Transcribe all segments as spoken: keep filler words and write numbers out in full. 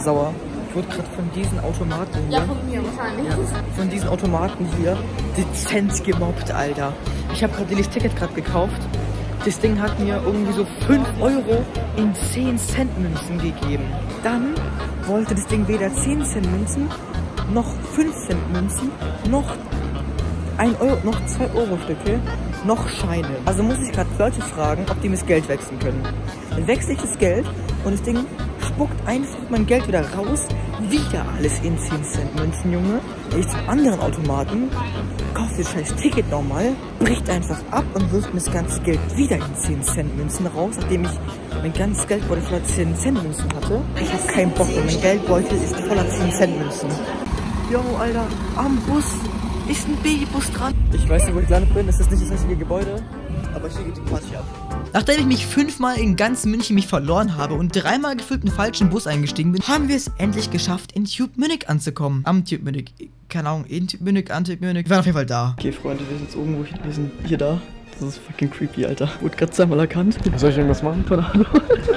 sauer. Ich wurde gerade von diesen Automaten hier. Ja, von mir wahrscheinlich. Ja, von diesen Automaten hier dezent gemobbt, Alter. Ich habe gerade das Ticket gerade gekauft. Das Ding hat mir irgendwie so fünf Euro in zehn Cent Münzen gegeben. Dann wollte das Ding weder zehn Cent Münzen, noch fünf Cent Münzen, noch ein Euro, noch zwei Euro Stücke, noch Scheine. Also muss ich gerade Leute fragen, ob die mir das Geld wechseln können. Dann wechsle ich das Geld und das Ding spuckt einfach mein Geld wieder raus. Wieder alles in zehn Cent Münzen, Junge. Ich zum anderen Automaten, kaufe das scheiß Ticket nochmal, bricht einfach ab und wirft mir das ganze Geld wieder in zehn Cent Münzen raus, nachdem ich mein ganzes Geldbeutel voller zehn Cent Münzen hatte. Ich habe keinen Bock mehr, mein Geldbeutel ist voller zehn Cent Münzen. Jo, Alter, am Bus ist ein Babybus dran. Ich weiß nicht, wo ich gelandet bin, das ist nicht das richtige Gebäude, aber hier geht die Party ab. Nachdem ich mich fünfmal in ganz München mich verloren habe und dreimal gefühlt in den falschen Bus eingestiegen bin, haben wir es endlich geschafft, in Tube Munich anzukommen. Am Tube Munich. Keine Ahnung, in Tube Munich, an Tube Munich. Wir waren auf jeden Fall da. Okay, Freunde, wir sind jetzt irgendwo, wir sind hier da. Das ist fucking creepy, Alter. Wurde gerade zweimal erkannt. Soll ich irgendwas machen? Tornado.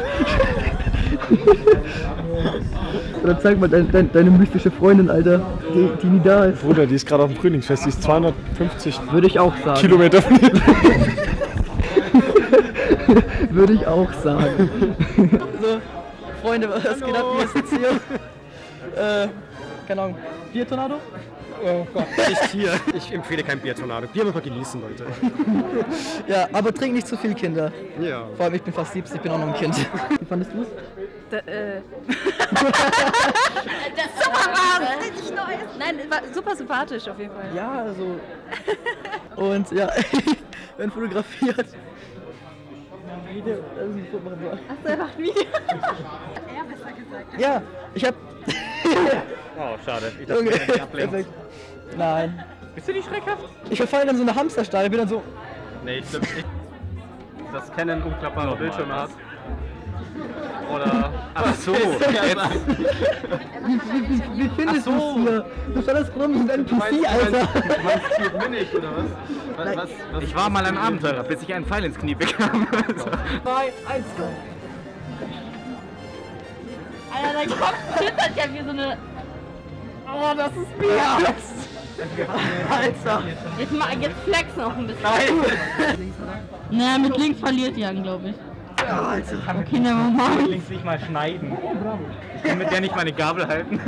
Oder zeig mal dein, dein, deine mystische Freundin, Alter, die, die nie da ist. Bruder, die ist gerade auf dem Frühlingsfest, die ist zweihundertfünfzig Würde ich auch sagen. Kilometer von hier. Würde ich auch sagen. So, Freunde, was Hallo. Geht ab? Wir sind jetzt hier. Äh, keine Ahnung. Bier-Tornado? Oh Gott, nicht hier. Ich empfehle kein Bier-Tornado. Bier muss man genießen, Leute. Ja, aber trink nicht zu viel, Kinder. Ja. Vor allem, ich bin fast siebzig, ich bin auch noch ein Kind. Wie fandest du es? Da, äh. Das super war richtig neu. Nein, war super sympathisch auf jeden Fall. Ja, also. Und ja, wenn fotografiert. Video, also ein Foto machen soll. Achso, er macht Video. Er besser gesagt. Ja, ich hab. Oh, schade. Ich dachte, okay. Ich perfekt. Nein. Bist du nicht schreckhaft? Ich verfalle dann so eine Hamsterstall, bin dann so. Nee, ich glaube nicht. Das Canon umklappbare Bildschirme hat. Oder. Ach so, jetzt. Wie, wie, wie findest so. du es hier? Du standest rum mit einem N P C, Alter. Du meinst Tube Munich oder was? Was, was, was? Ich war mal ein Abenteurer, bis ich einen Pfeil ins Knie bekam. zwei, eins, go. Alter, dein Kopf zittert ja wie so eine. Oh, das ist mega. Alter. Jetzt, mal, jetzt flex noch ein bisschen. Nein. Na, mit links verliert Jan, glaube ich. Ja, Alter. Okay, never mind. Ich kann links nicht mal schneiden. Ich kann mit der nicht meine Gabel halten.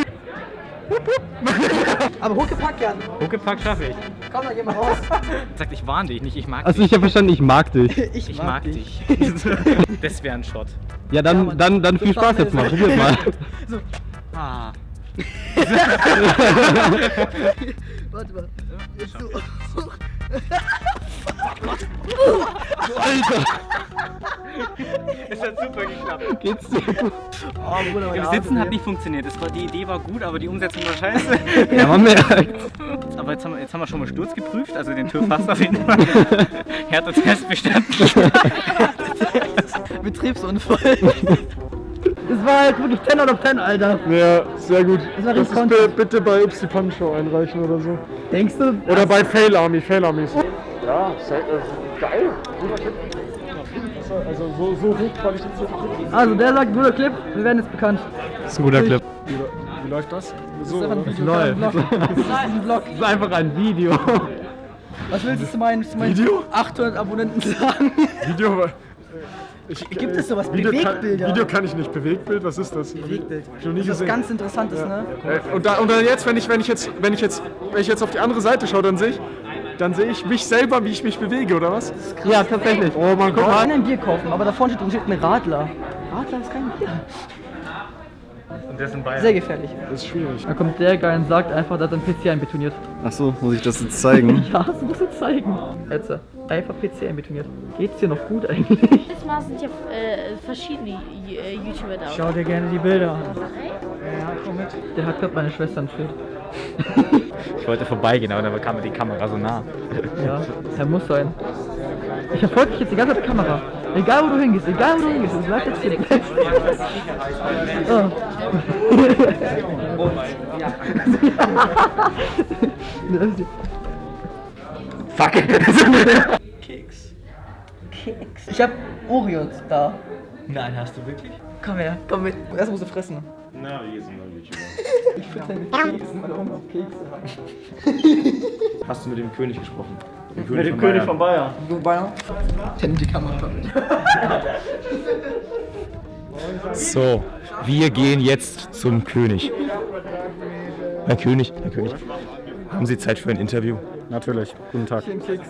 Aber Huckepack, Jan. Huckepack schaffe ich. Komm, dann geh mal raus. Sagt, ich warne dich nicht, ich mag also dich. Also ich habe verstanden, ich mag dich. Ich, ich mag, mag dich. dich. Das wäre ein Shot. Ja, dann, ja, dann, dann viel Spaß jetzt mal. Probiert mal. So. Ah. Warte mal. Jetzt so. Alter! Es hat super geklappt. Geht's dir gut? Oh, Bruder, Im Sitzen hat nicht funktioniert. Das war, die Idee war gut, aber die Umsetzung war scheiße. Ja, man merkt. Aber jetzt haben, wir, jetzt haben wir schon mal Sturz geprüft, also den TÜV-Pass auf jeden Fall. Härter Test bestanden. Betriebsunfall. Das war halt wirklich zehn out of zehn, Alter. Ja, sehr gut. Das war das richtig ist bitte bei Upsi Punch Show einreichen oder so. Denkst du? Oder bei Fail Army, Fail Armies. Ja, sehr, äh, geil. Also so, so hochqualifiziert. Also der sagt, guter Clip, wir werden jetzt bekannt. Das ist ein guter Clip. Wie, wie läuft das? So, das ist einfach ein Das Video, läuft. kein Vlog. Das ist ein Vlog. Das ist einfach ein Video. Was willst du zu meinen, zu meinen Video? achthundert Abonnenten sagen? Video. Ich, Gibt es sowas? Video Bewegtbilder? Kann, Video kann ich nicht. Bewegtbild, was ist das? Bewegtbild. Ich noch nie Das ist gesehen. was ganz Interessantes, ja. ne? Äh, und, da, und dann jetzt, wenn ich, wenn ich jetzt, wenn ich jetzt, wenn ich jetzt auf die andere Seite schaue, dann sehe ich, dann sehe ich mich selber, wie ich mich bewege, oder was? Ja, tatsächlich. Oh man, guck Ich mal. kann ein Bier kaufen, aber da vorne steht, steht ein Radler. Radler ist kein Bier. Und der ist in Bayern. Sehr gefährlich. Das ist schwierig. Da kommt der Geil und sagt einfach, dass er ein P C einbetoniert. Achso, muss ich das jetzt zeigen? Ja, das musst du zeigen. Jetzt einfach P C einbetoniert. Geht's dir noch gut eigentlich? Dieses Mal sind ja äh, verschiedene äh, YouTuber da. Schau dir gerne die Bilder an. Ja, komm mit. Der hat gerade meine Schwester entführt. Ich wollte vorbeigehen, aber dann kam mir die Kamera so nah. Ja, er muss sein. Ich verfolge dich jetzt die ganze Zeit mit der Kamera. Egal wo du hingehst, egal wo du hingehst, es bleibt jetzt hier. Oh. Fuck! Keks. Keks. Ich hab Oreos da. Nein, hast du wirklich? Komm her, komm mit. Erst musst du fressen. Na, wie geht's denn dann, YouTuber? Ich fütter deine Kekse, weil Hunger auf Kekse hat. Hast du mit dem König gesprochen? Mit dem König, König von Bayern. Wo Bayern? Ten die Kamera. So, wir gehen jetzt zum König. Herr König, Herr König, haben Sie Zeit für ein Interview? Natürlich. Guten Tag.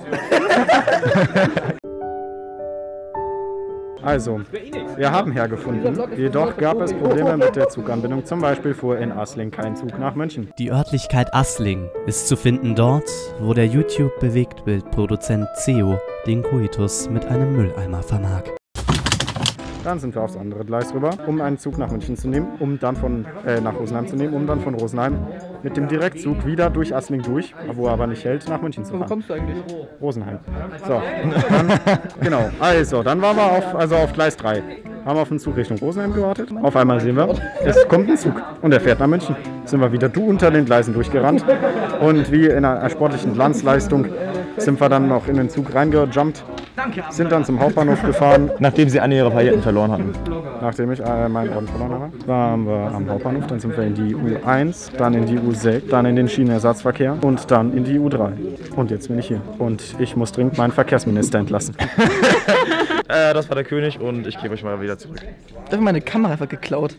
Also, wir haben hergefunden, jedoch gab es Probleme mit der Zuganbindung. Zum Beispiel fuhr in Assling kein Zug nach München. Die Örtlichkeit Assling ist zu finden dort, wo der YouTube-Bewegtbildproduzent Ceo den Koitus mit einem Mülleimer vermag. Dann sind wir aufs andere Gleis rüber, um einen Zug nach München zu nehmen, um dann von äh, nach Rosenheim zu nehmen, um dann von Rosenheim mit dem Direktzug wieder durch Assling durch, wo er aber nicht hält, nach München zu fahren. Wo kommst du eigentlich? Rosenheim. So, dann, genau. Also, dann waren wir auf, also auf Gleis drei. Haben auf den Zug Richtung Rosenheim gewartet. Auf einmal sehen wir, es kommt ein Zug und er fährt nach München. Sind wir wieder du unter den Gleisen durchgerannt und wie in einer sportlichen Glanzleistung sind wir dann noch in den Zug reingejumpt, sind dann zum Hauptbahnhof gefahren. Nachdem Sie alle Ihre Pailletten verloren hatten. Nachdem ich äh, meinen Orden verloren habe, waren wir am Hauptbahnhof, dann sind wir in die U eins, dann in die U sechs, dann in den Schienenersatzverkehr und dann in die U drei. Und jetzt bin ich hier und ich muss dringend meinen Verkehrsminister entlassen. äh, das war der König und ich gebe euch mal wieder zurück. Da hat meine Kamera einfach geklaut.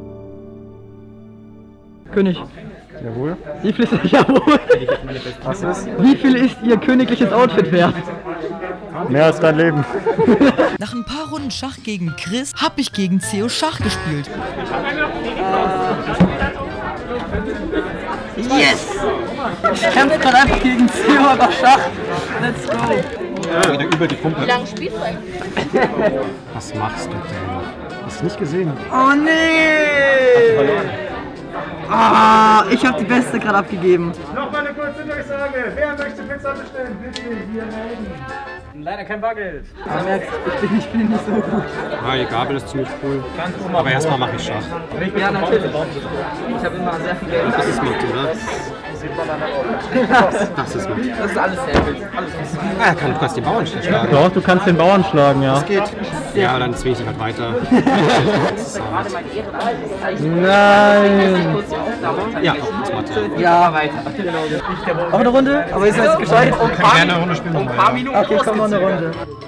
König. Jawohl. Wie viel ist, jawohl. Was ist? Wie viel ist Ihr königliches Outfit wert? Mehr als dein Leben. Nach ein paar Runden Schach gegen Chris hab ich gegen Ceo Schach gespielt. Yes! Ich kämpfe gerade einfach gegen Ceo aber Schach. Let's go. Ja, wieder über die Pumpe. Wie lange spielst du eigentlich? Was machst du denn? Hast du nicht gesehen? Oh nee! Ah, ich habe die beste gerade abgegeben. Nochmal eine kurze Durchsage. Wer möchte Pizza bestellen? Bitte hier melden. Leider kein Bargeld. Du merkst, ich bin, ich bin nicht so gut. Ja, die Gabel ist ziemlich cool. Aber erstmal mache ich Schach. Ja, natürlich. Ich habe immer sehr viel Geld. Das ist Mathe, oder? Das ist Mathe. Das ist alles sehr gut. Alles Ah, ja, kann, du kannst den Bauern schlagen. Doch, du kannst den Bauern schlagen, ja. Das geht. Ja, dann zwinge ich dich halt weiter. Nein! Ja, auch das Mathe. Ja, weiter. Auch eine Runde? Aber ist das gescheit? Ich kann gerne eine Runde spielen. Ein paar Minuten. Okay, komm noch eine Runde.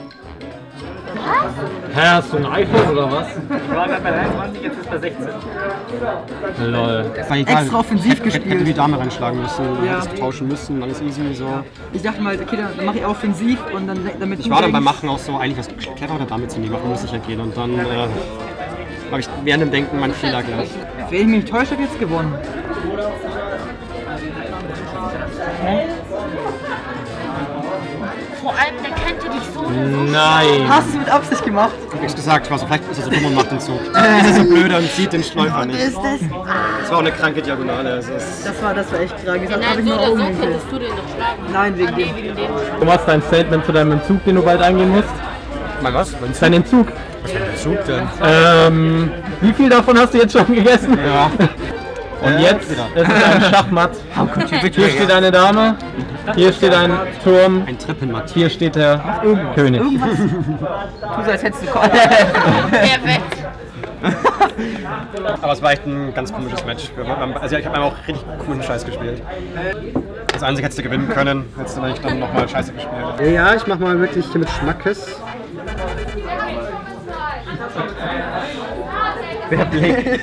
Hä, hast du ein iPhone oder was? Ich war gerade bei einundzwanzig, jetzt ist bei sechzehn. Lol. Extra offensiv gespielt. Hätte die Dame reinschlagen müssen, Ja. hättest du tauschen müssen, dann ist easy so. Ich dachte mal, okay, dann mache ich offensiv und dann damit Ich du war dann beim denkst- Machen auch so, eigentlich was cleverer damit zu nehmen, aber muss ich ja gehen. Und dann äh, habe ich während dem Denken meinen Fehler gleich. Wenn ich mich nicht täusche, habe ich jetzt gewonnen. Vor allem, der kennt ja dich so oder so. Nein! Hast du es mit Absicht gemacht? Ich hab's gesagt, ich war so, vielleicht ist er so dumm und macht den Zug. Ist er so blöder und sieht den Schläufer nicht. Ist das? Das war auch eine kranke Diagonale. Also es Das war, das war echt krank. Das habe Nein, ich so nur oder so Augen gekriegt. könntest du den noch schlagen. Nein, wegen Ah, nee, dem. wegen dem. Du machst dein Statement zu deinem Entzug, den du bald eingehen musst. Mal was? Dein Entzug. Was für ein Zug denn? Ähm, wie viel davon hast du jetzt schon gegessen? Ja. Und Äh, jetzt wieder. ist es ein Schachmatt. Hier steht eine Dame, hier steht ein Turm, Ein Treppenmatt. hier steht der König. Du so, als hättest du... Perfekt. Aber es war echt ein ganz komisches Match. Also ich habe auch richtig coolen Scheiß gespielt. Das Einzige hättest du gewinnen können, hättest du nicht dann nochmal Scheiße gespielt. Ja, ich mach mal wirklich mit Schmackes. Der Blick.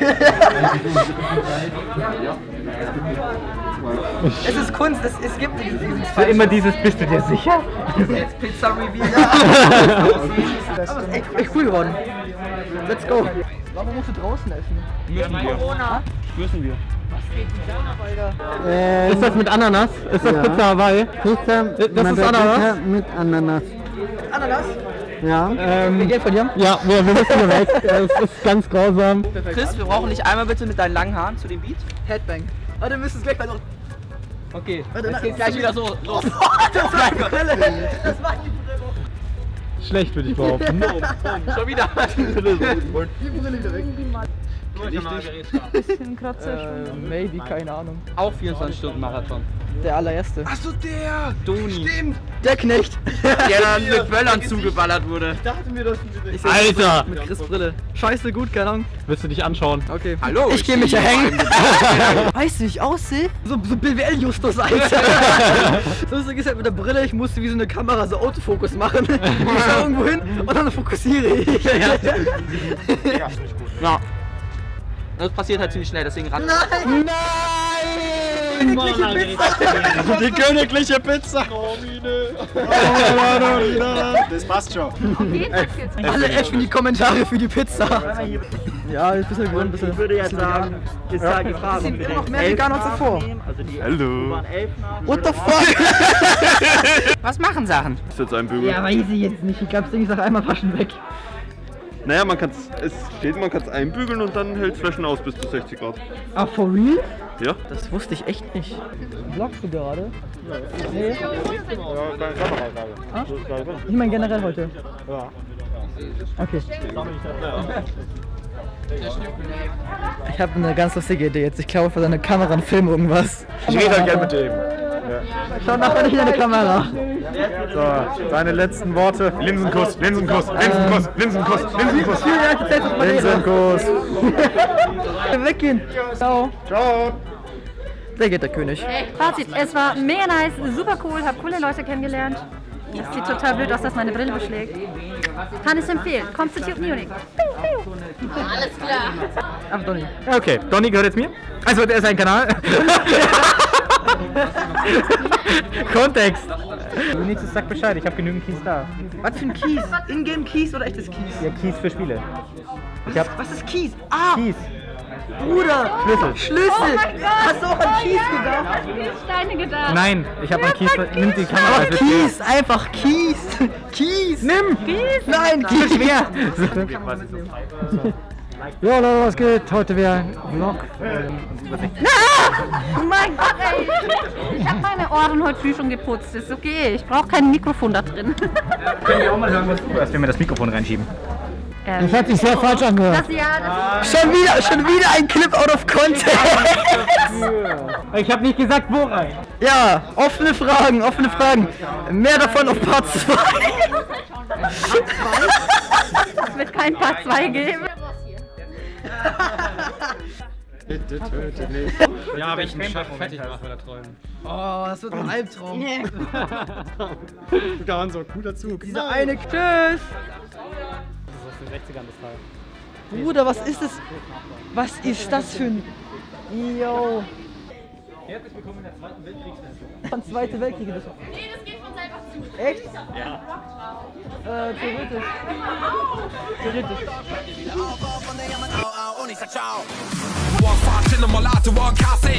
Es ist Kunst, es, es gibt dieses, dieses Für immer dieses, bist du dir sicher? Jetzt Pizza Reveal. Aber es ist echt, echt cool geworden. Let's go. Warum musst du draußen essen? Müssen wir. Corona. Müssen wir. Ist das mit Ananas? Ist das Pizza Hawaii? Pizza, das ist Ananas? Mit Ananas. Ananas? Ja. Ähm, Geld von dir? ja, wir, wir müssen hier weg. Es ist ganz grausam. Chris, wir brauchen dich einmal bitte mit deinen langen Haaren zu dem Beat. Headbang. Oh, du müsstest gleich bei noch. Okay, jetzt geht's gleich wieder so. Los. Das war die Brille. Das war die Brille. Schlecht, würde ich behaupten. Schon wieder. Die Brille wieder weg. Bisschen Kratzer Äh, schon. maybe, keine Ahnung. Auch vierundzwanzig Stunden Marathon. Der allererste. Achso, der! Doni. Stimmt! Der Knecht. Der dann mit Böllern zugeballert wurde. Dachten wir das Ich seh Alter! Mit Chris Brille. Scheiße, gut, keine Ahnung. Willst du dich anschauen? Okay. Hallo, Ich geh mich ja hängen. Weißt du, wie ich aussehe? So, so B W L-Justus, Alter. So lustig ist halt mit der Brille, ich musste wie so eine Kamera so Autofokus machen. Ich schau irgendwo hin und dann fokussiere ich. Ja. Das passiert halt ziemlich schnell, deswegen ran. Nein! Nein! Die königliche Pizza! Das passt schon. Alle Ash in die Kommentare für die Pizza. Ja, ein bisschen gewöhnt, ein bisschen. Ich würde jetzt sagen, ist da die Frage, ob wir noch mehr vegan als zuvor. Also die Hallo. What the fuck? Was machen Sachen? Ist jetzt ein Bügel? Ja, weiß ich jetzt nicht. Ich glaube, das Ding ist nach einmal waschen weg. Naja, man kann's, es steht, man kann es einbügeln und dann hält Flaschen aus bis zu sechzig Grad. Ah, for real? Ja? Das wusste ich echt nicht. Vlogst du gerade? Nee. Ah? Ich meine generell heute. Ja. Okay. Ich habe eine ganz lustige Idee jetzt. Ich glaube für seine Kamera und film irgendwas. Ich rede halt gerne mit dem. Schau nachher nicht in deine Kamera. So, deine letzten Worte. Linsenkuss, Linsenkuss, Linsenkuss, Linsenkuss, Linsenkuss. Linsenkuss. Weggehen. Ciao. Ciao. Da geht der König. Fazit, es war mega nice, super cool, hab coole Leute kennengelernt. Es sieht total blöd aus, dass meine Brille beschlägt. Kann es empfehlen. Kommt zu Tube Munich. Alles klar. Ach, Donny. Okay, Donny gehört jetzt mir. Also, der ist ein Kanal. Kontext. Nächstes sagt Bescheid, ich habe genügend Keys da. Was für ein Kies? Ingame Kies oder echtes Kies? Ja, Keys für Spiele. Was, ist, was ist Kies? Ah! Keys. Bruder! Schlüssel. Schlüssel! Oh mein Gott! Hast du auch an Kies gedacht? Hast du Steine gedacht? Nein, ich habe an Keys. Nimm die Kamera. Aber Kies! Einfach Kies! Kies! Nimm! Kies? Nein, Kies! Schwer. Ja, Leute, was geht? Heute wieder ein Vlog. Oh mein Gott, ey! Ich hab meine Ohren heute früh schon geputzt. Ist okay, ich brauche kein Mikrofon da drin. Können wir auch mal hören, was du hast, wenn wir das Mikrofon reinschieben? Ähm, Das hat sich sehr falsch angehört. das, ja, das Schon wieder, schon wieder ein Clip out of context! Ich habe nicht gesagt, wo rein. Ja, offene Fragen, offene Fragen. Mehr davon auf Part zwei. Es wird kein Part zwei geben. Bitte töte mich. Ja, aber ich einen Schaff fertig mache oder träumen. Oh, das wird ein Albtraum. Gar so cooler Zug. Dieser eine Tschüss! Das ist aus den sechzigern das Teil. Bruder, was ist das? Was ist das für ein... Yo! Herzlich willkommen in der Zweiten Weltkriegsversion. Von Zweite Weltkrieg. Das... Nee, das geht von selber zu. Echt? Ja. Äh, theoretisch. Theoretisch. One five, chill, I'm allowed to one, can't say